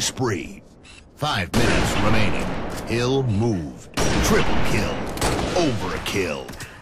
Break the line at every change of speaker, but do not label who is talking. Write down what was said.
spree. 5 minutes remaining. Hill moved. Triple kill. Overkill.